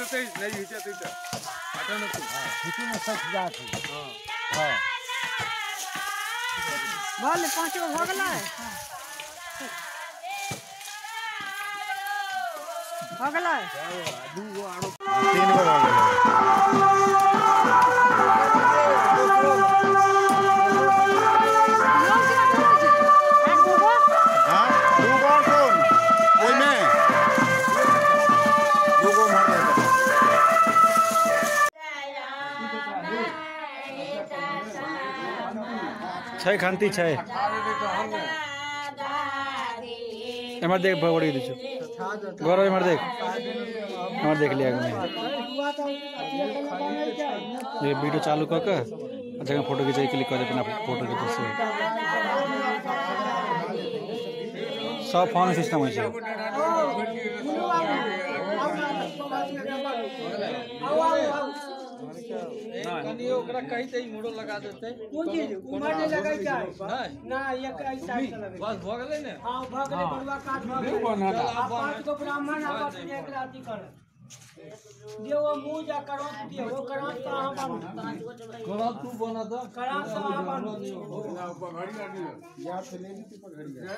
नहीं हिचे तो आटा न हिची में सच जात है। हां बोल 5 गो हो गेलै हो गेलै 2 गो आरो 3 गो हो गेलै छै खांती छै एमर देख भगोड़ी दी गौरव एमर देख लिया ये वीडियो चालू क के जगह फोटो खींचे क्लिक कर दे अपना फोटो के से सब फोन सिस्टम है कनी ओकरा कहिते ही मुड़ो लगा देते कोन चीज उमर नहीं लगाई जाए ना ये कई साइड लगे बस भ गेलै ने हां भ गेलै बड़ुआ काट भ गेलै आ 5 गो ब्राह्मण आपस में एक राती कर जे वो मुंह जा करो दिए वो करा तो हम करा तू बना दो करा तो हम पगड़ी लागी या से ले ली पगड़ी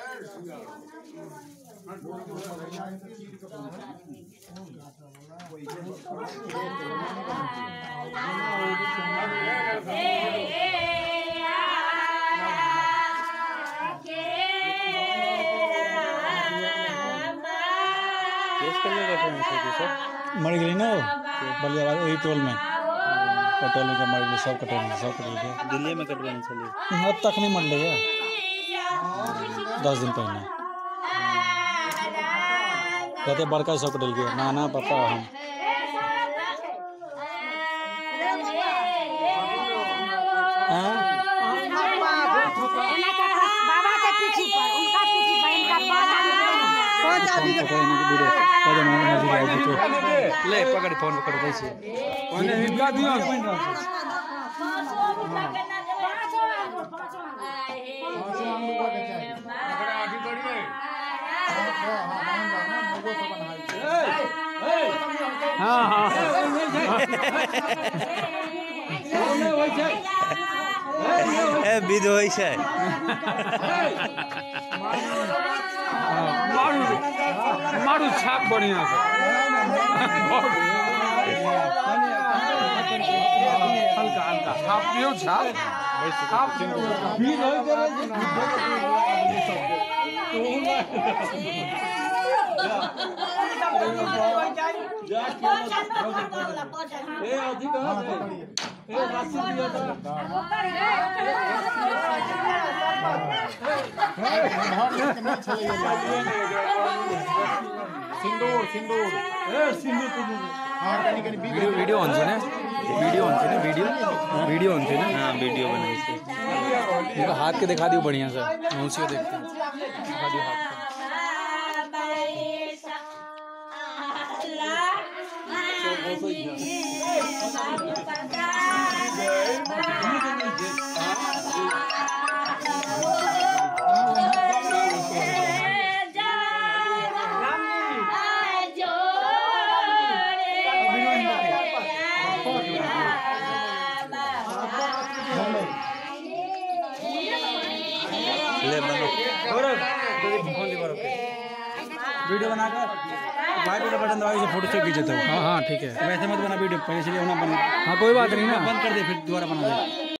मर गई ना बलिया वाले वही टोल में कटोल में मर गई सब कटोल दिल्ली में कटवानी चली अब तक नहीं मर लिया 10 दिन पहले कहते बड़का सब कटल गया नाना पापा हम बाबा के पीठी पर उनका पीठी पर इनका ले पकड़ फोन पकड़ कैसे ओने हिंगा दियो हां हां ए विध होई छै मारू छाप बढ़िया से हल्का हल्का छाप दियो छाप भीड़ हो ए अधिक ए राशि दिया सिंदूर सिंदूर ए सिंदूर तो हां कनी कनी वीडियो ऑन छे ने वीडियो ऑन छे ना हां वीडियो बनाई छे इनका हाथ के दिखा दियो बढ़िया से मौसी देखते हैं दिखा दियो हाथ ले बनो वीडियो बनाकर व्हाइट वाला बटन दबाइए फोटो से खींचे तो हां हां ठीक है वैसे मत बना वीडियो पहले से बना हां कोई बात नहीं ना बंद कर दे फिर दोबारा बना दे